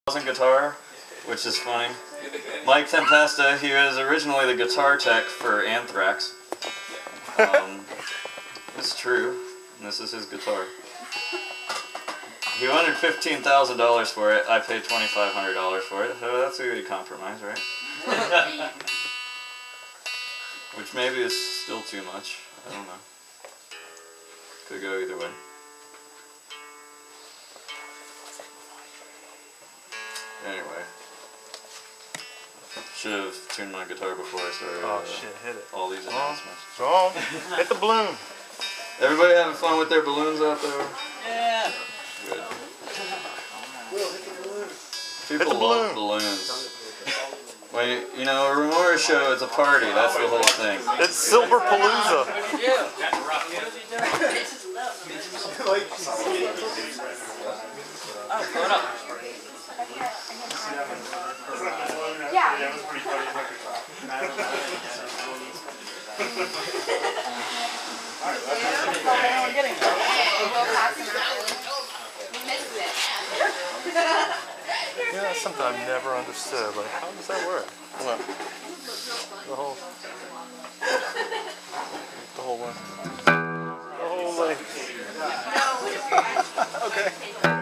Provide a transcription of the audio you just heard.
guitar, which is funny. Mike Tempesta, he was originally the guitar tech for Anthrax. It's true. And this is his guitar. He wanted $15,000 for it. I paid $2,500 for it. So that's a good compromise, right? Which maybe is still too much. I don't know. Could go either way. Anyway. Should have tuned my guitar before I started hit it. all these announcements. So, hit the balloon. Everybody having fun with their balloons out there? Yeah. Good. Hit the People love balloons. When you know, a Remora show is a party, that's the whole thing. It's Silver Palooza. Yeah, that's something I've never understood. Like, how does that work? What? The whole one. The whole length. Okay.